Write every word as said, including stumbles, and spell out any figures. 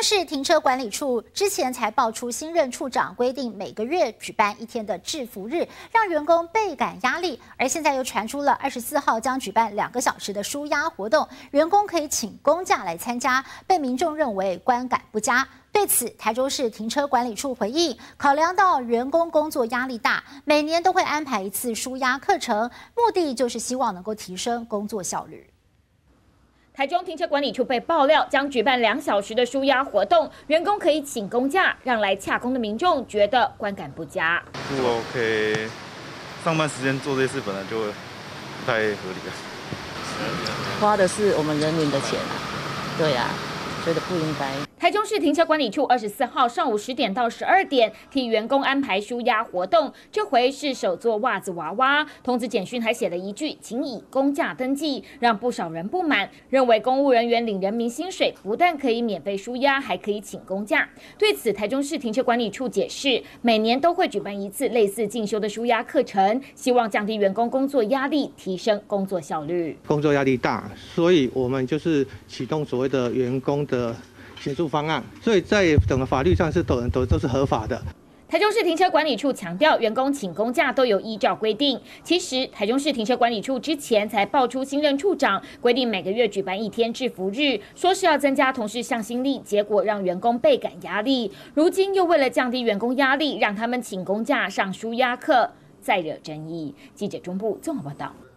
中市停车管理处之前才爆出新任处长规定每个月举办一天的制服日，让员工倍感压力。而现在又传出了二十四号将举办两个小时的舒压活动，员工可以请公假来参加，被民众认为观感不佳。对此，台中市停车管理处回应，考量到员工工作压力大，每年都会安排一次舒压课程，目的就是希望能够提升工作效率。 台中停车管理处被爆料将举办两小时的舒压活动，员工可以请公假，让来洽公的民众觉得观感不佳。 不 OK， 上班时间做这些事本来就不太合理了。 花的是我们人民的钱啊，对啊，觉得不应该。 台中市停车管理处二十四号上午十点到十二点替员工安排舒压活动，这回是手做袜子娃娃。通知简讯还写了一句“请以公假登记”，让不少人不满，认为公务人员领人民薪水，不但可以免费舒压，还可以请公假。对此，台中市停车管理处解释，每年都会举办一次类似进修的舒压课程，希望降低员工工作压力，提升工作效率。 工作压力大，所以我们就是启动所谓的员工的 协助方案，所以在整个法律上是都都都是合法的。 台中市停车管理处强调，员工请公假都有依照规定。其实，台中市停车管理处之前才爆出新任处长规定每个月举办一天制服日，说是要增加同事向心力，结果让员工倍感压力。如今又为了降低员工压力，让他们请公假上舒压课，再惹争议。记者中部综合报道。